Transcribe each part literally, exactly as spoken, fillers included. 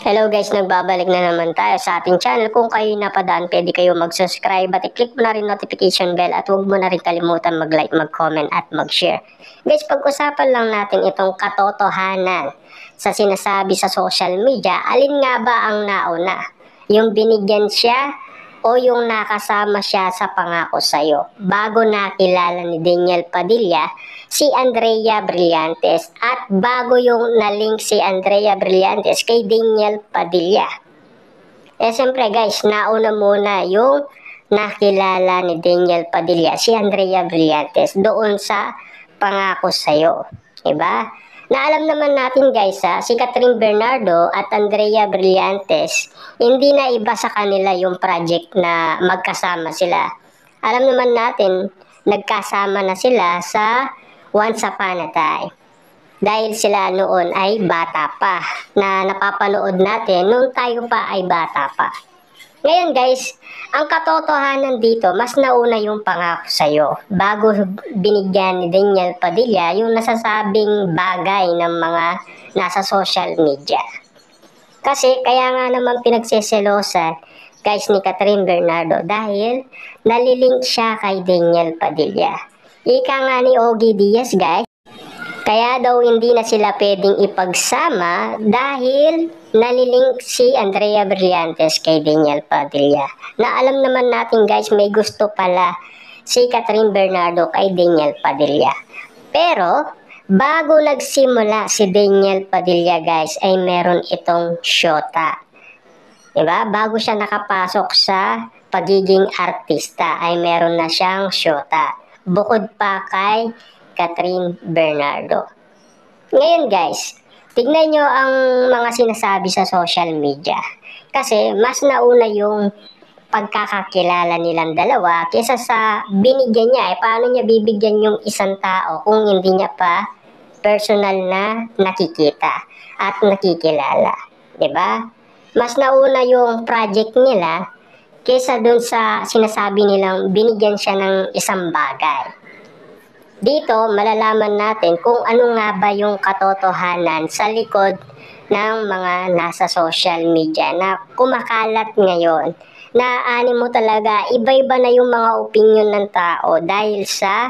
Hello guys, nagbabalik na naman tayo sa ating channel. Kung kayo napadaan, pwede kayo mag-subscribe at i-click mo na rin notification bell at huwag mo na rin kalimutan mag-like, mag-comment at mag-share. Guys, pag-usapan lang natin itong katotohanan sa sinasabi sa social media. Alin nga ba ang nauna? Yung binigyan siya o yung nakasama siya sa pangako sa'yo? Bago nakilala ni Daniel Padilla si Andrea Brillantes at bago yung nalink si Andrea Brillantes kay Daniel Padilla. Eh siyempre guys, nauna muna yung nakilala ni Daniel Padilla si Andrea Brillantes doon sa pangako sa'yo. Diba? Na alam naman natin guys ha, si Catherine Bernardo at Andrea Brillantes, hindi na iba sa kanila yung project na magkasama sila. Alam naman natin, nagkasama na sila sa Once Upon a Time. Dahil sila noon ay bata pa, na napapanood natin nung tayo pa ay bata pa. Ngayon guys, ang katotohanan dito, mas nauna yung pangako sa'yo bago binigyan ni Daniel Padilla yung nasasabing bagay ng mga nasa social media. Kasi kaya nga naman pinagseselosan guys ni Catherine Bernardo dahil nalilink siya kay Daniel Padilla. Ika nga ni Ogie Diaz guys, kaya daw hindi na sila pwedeng ipagsama dahil nalilink si Andrea Brillantes kay Daniel Padilla. Na alam naman natin guys, may gusto pala si Catherine Bernardo kay Daniel Padilla. Pero bago nagsimula si Daniel Padilla guys ay meron itong syota. Diba? Bago siya nakapasok sa pagiging artista ay meron na siyang syota. Bukod pa kay Catherine Bernardo. Ngayon guys, tignan nyo ang mga sinasabi sa social media. Kasi mas nauna yung pagkakakilala nilang dalawa kaysa sa binigyan niya. Eh, paano niya bibigyan yung isang tao kung hindi niya pa personal na nakikita at nakikilala. Diba? Mas nauna yung project nila kaysa dun sa sinasabi nilang binigyan siya ng isang bagay. Dito, malalaman natin kung ano nga ba yung katotohanan sa likod ng mga nasa social media na kumakalat ngayon. Naaani mo talaga, iba-iba na yung mga opinion ng tao dahil sa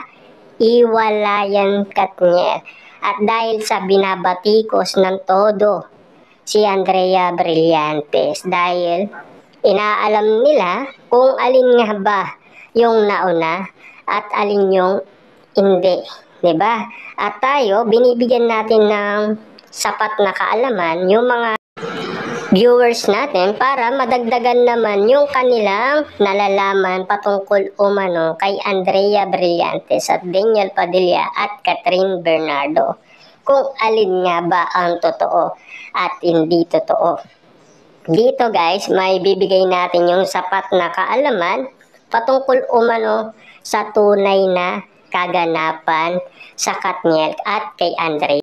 iwalayan Katniel at dahil sa binabatikos ng todo si Andrea Brillantes dahil inaalam nila kung alin nga ba yung nauna at alin yung hindi, diba? At tayo, binibigyan natin ng sapat na kaalaman yung mga viewers natin para madagdagan naman yung kanilang nalalaman patungkol umano kay Andrea Brillantes at Daniel Padilla at Catherine Bernardo. Kung alin nga ba ang totoo at hindi totoo. Dito guys, may bibigay natin yung sapat na kaalaman patungkol umano sa tunay na kaganapan sa Katniel at kay Andrea.